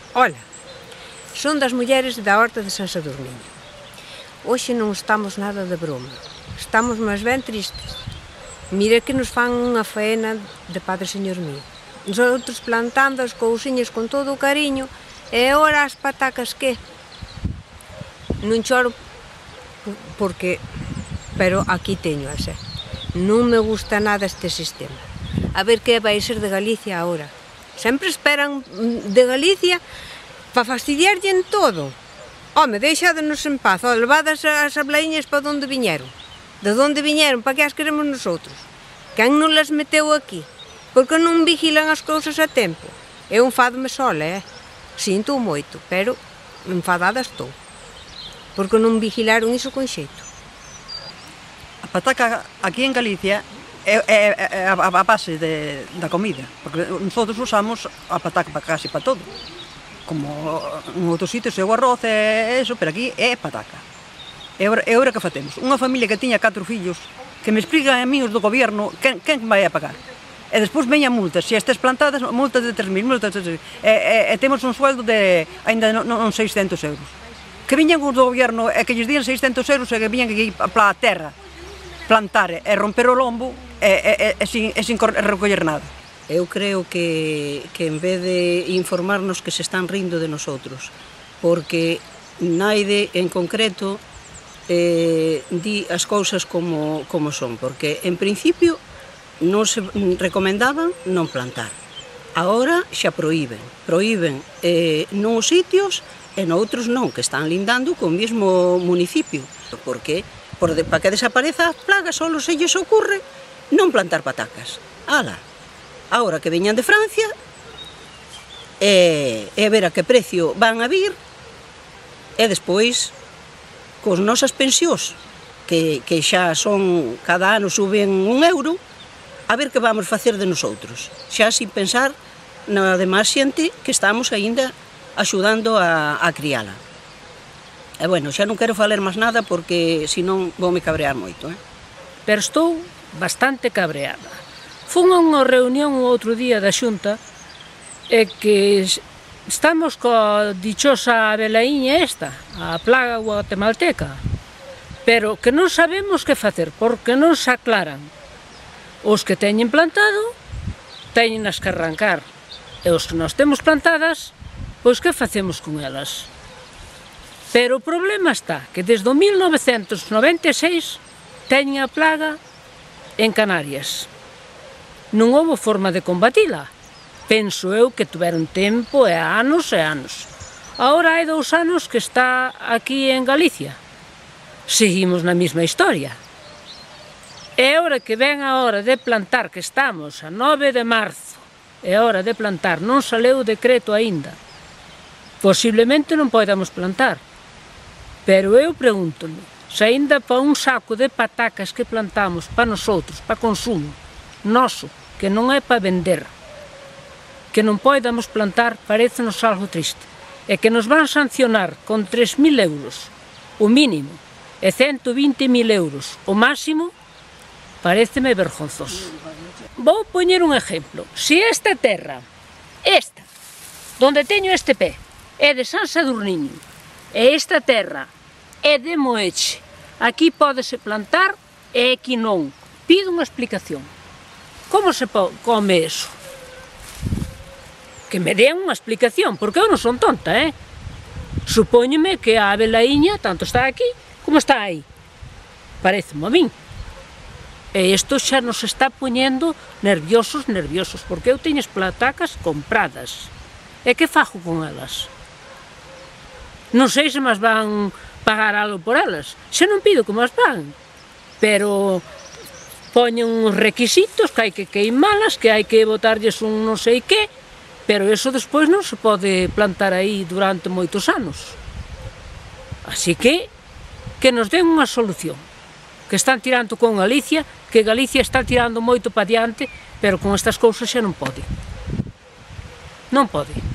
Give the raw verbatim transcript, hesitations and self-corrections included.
Ola, son das mulleres da horta de San Sadurniño. Hoxe non estamos nada de broma, estamos máis ben tristes. Mira que nos fan unha faena de Padre Señor mío. Nosotros plantando as cousiñas con todo o cariño, e ora as patacas que? Non choro porque, pero aquí teño asa. Non me gusta nada este sistema. A ver que vai ser de Galicia agora. Sempre esperan de Galicia para fastidiarlle en todo. Home, deixádenos en paz, o, levadas as ablaíñas para onde viñeron. De onde viñeron, para que as queremos nosotros? Quen non las meteu aquí? Porque non vigilan as cousas a tempo? Eu enfadome sola, eh? Sinto moito, pero enfadada estou. Porque non vigilaron iso con xeito. A pataca aquí en Galicia é, é, é a, a base de, da comida, porque nosotros usamos a pataca para casi para todo. Como en outros sitios é o arroz e eso, pero aquí é pataca. E agora, e agora que facemos? Unha familia que tiña catro fillos, que me explican a mí os do goberno, quen, quen vai a pagar? E despois veñan multas, se estes plantadas, multas de tres mil, multas de tres mil, e, e, e temos un sueldo de, ainda non, non seiscentos euros. Que viñan os do goberno e que lles dían seiscentos euros e que viñan aquí para a terra, plantar e romper o lombo e, e, e, sin, e sin recoller nada. Eu creo que, que en vez de informarnos que se están rindo de nosotros, porque naide en concreto eh, di as cousas como, como son, porque en principio non se recomendaban non plantar. Agora xa proíben, proíben eh, nos sitios e noutros non, que están lindando co mesmo municipio, porque por de, para que desapareza as plagas, só se lles ocurre non plantar patacas. Ala, agora que veñan de Francia, e, e a ver a que precio van a vir, e despois, cos nosas pensións, que, que xa son, cada ano suben un euro, a ver que vamos facer de nosotros, xa sin pensar na demás xente que estamos aínda axudando a, a criala. E bueno, xa non quero falar máis nada porque senón voume cabrear moito, eh? Pero estou bastante cabreada. Fun a unha reunión o outro día da Xunta e que estamos coa dichosa velaíña esta, a plaga guatemalteca, pero que non sabemos que facer porque non se aclaran. Os que teñen plantado, teñen as que arrancar, e os que nós temos plantadas, pois que facemos con elas? Pero o problema está que desde o mil novecentos noventa e seis teñen a plaga en Canarias. Non houve forma de combatila. Penso eu que tuveron tempo e anos e anos. Agora hai dous anos que está aquí en Galicia. Seguimos na mesma historia. É hora que ven a hora de plantar, que estamos a nove de marzo, é hora de plantar, non saleu o decreto aínda. Posiblemente non podamos plantar, pero eu pregúntome, se aínda para un saco de patacas que plantamos para nosotros, para consumo, noso, que non é para vender, que non podamos plantar, parece-nos algo triste, e que nos van sancionar con tres mil euros, o mínimo, e cento vinte mil euros, o máximo, paréceme vergonzoso. Vou poñer un exemplo. Se esta terra, esta, donde teño este pé, é de San Sadurniño, e esta terra é de Moeche, aquí pódese plantar e aquí non. Pido unha explicación. Como se come eso? Que me den unha explicación, porque eu non son tonta, eh? Supóñeme que a velaíña tanto está aquí como está aí. Paréceme a min. E isto xa nos está poñendo nerviosos, nerviosos, porque eu teño as patacas compradas. E que fago con elas? Non sei se mas van pagar algo por elas. Xa non pido que mas paguen. Pero poñen uns requisitos que hai que queimalas, que hai que botarlles un non sei que, pero eso despois non se pode plantar aí durante moitos anos. Así que, que nos den unha solución. Que están tirando con Galicia, que Galicia está tirando moito para diante, pero con estas cousas xa non pode. Non pode.